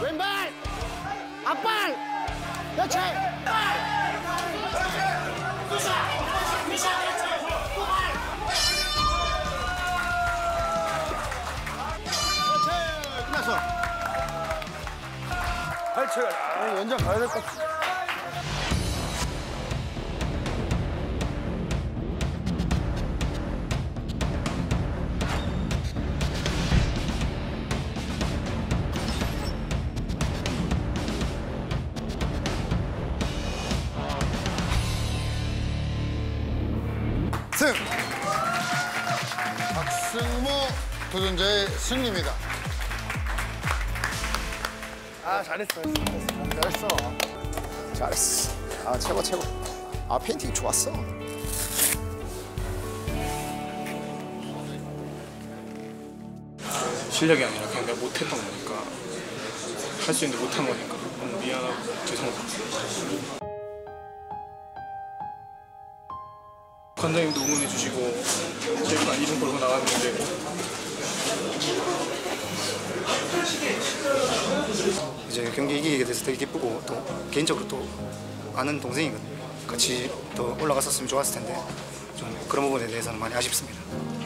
왼발! 앞발! 그렇지! 그렇지! 끝났어. 발차가. 연장 가야 될 것 같아. 승! 박승모 도전자의 승리입니다. 아, 잘했어. 잘했어. 잘했어. 아, 최고, 최고. 아, 페인팅 좋았어. 실력이 아니라 그냥 내가 못했던 거니까. 할 수 있는데 못한 거니까. 너무 미안하고 죄송합니다. 관장님도 응원해 주시고 제가 이름 걸고 나갔는데 이제 경기 이기게 돼서 되게 기쁘고 또 개인적으로 또 아는 동생이거든요. 같이 더 올라갔었으면 좋았을 텐데 좀 그런 부분에 대해서는 많이 아쉽습니다.